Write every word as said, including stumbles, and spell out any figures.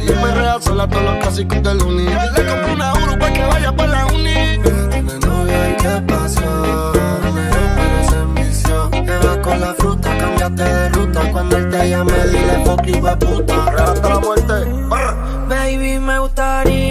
Y en perrea sola todos los clásicos del uni. Le compré una Uru pa' que vaya pa' la uni. Ella tiene novia y qué pasó. Pero se envició. Te vas con la fruta, cambiaste de ruta. Cuando él te llame, dile fuck you, puta. Hasta la muerte. Baby, me gustaría